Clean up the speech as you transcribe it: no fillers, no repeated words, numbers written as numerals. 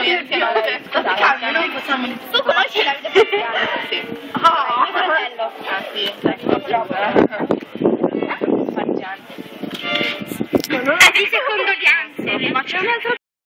niente. State calmi, noi facciamo il succo, noi ce l'avete fatto. Sì. Ah, mio fratello. Ah sì, non ho 10 condoglianze. Ma c'è un altro